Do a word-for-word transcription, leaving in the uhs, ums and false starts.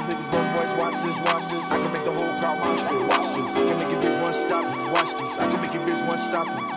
these niggas broke boys, watch this, watch this. I can make the whole crowd watch this, watch this. I can make a bitch one stop, watch this. I can make a bitch one stop.